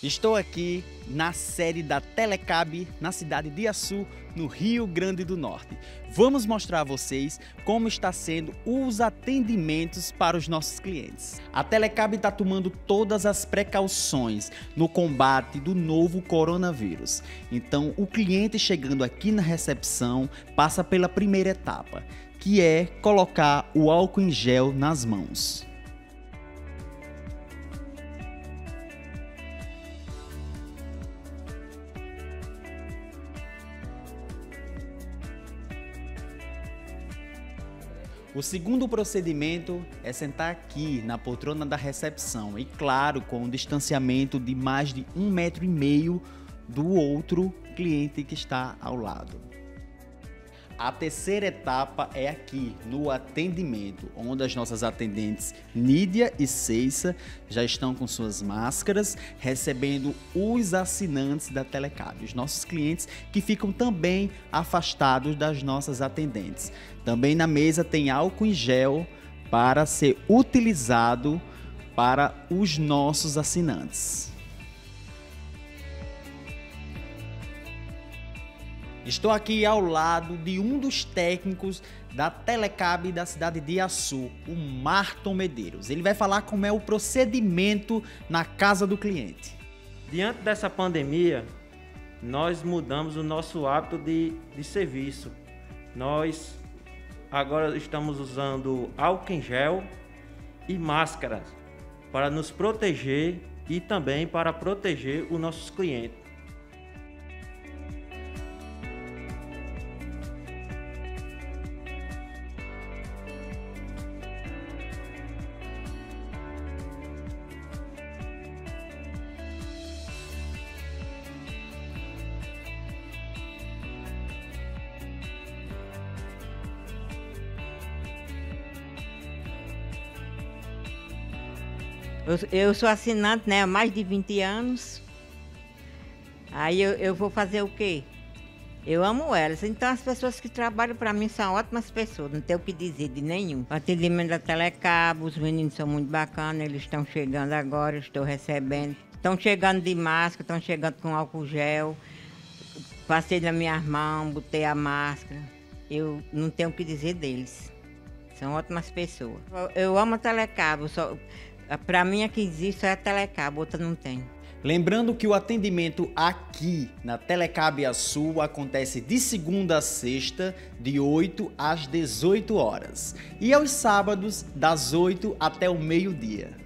Estou aqui na sede da Telecab, na cidade de Açu, no Rio Grande do Norte. Vamos mostrar a vocês como está sendo os atendimentos para os nossos clientes. A Telecab está tomando todas as precauções no combate do novo coronavírus. Então, o cliente chegando aqui na recepção passa pela primeira etapa, que é colocar o álcool em gel nas mãos. O segundo procedimento é sentar aqui na poltrona da recepção e, claro, com um distanciamento de mais de 1,5 m do outro cliente que está ao lado. A terceira etapa é aqui, no atendimento, onde as nossas atendentes Nídia e Ceissa já estão com suas máscaras, recebendo os assinantes da Telecab, os nossos clientes que ficam também afastados das nossas atendentes. Também na mesa tem álcool em gel para ser utilizado para os nossos assinantes. Estou aqui ao lado de um dos técnicos da Telecab da cidade de Açu, o Marton Medeiros. Ele vai falar como é o procedimento na casa do cliente. Diante dessa pandemia, nós mudamos o nosso hábito de serviço. Nós agora estamos usando álcool em gel e máscaras para nos proteger e também para proteger os nossos clientes. Eu sou assinante, né, há mais de 20 anos. Aí eu vou fazer o quê? Eu amo elas. Então as pessoas que trabalham para mim são ótimas pessoas, não tenho o que dizer de nenhum. O atendimento da Telecab, os meninos são muito bacanas, eles estão chegando agora, eu estou recebendo. Estão chegando de máscara, estão chegando com álcool gel. Passei na minha mão, botei a máscara. Eu não tenho o que dizer deles. São ótimas pessoas. Eu amo a Telecab, para mim, aqui existe só a Telecab, outra não tem. Lembrando que o atendimento aqui na Telecab Açu acontece de segunda a sexta, de 8 às 18 horas. E aos sábados, das 8 até o meio-dia.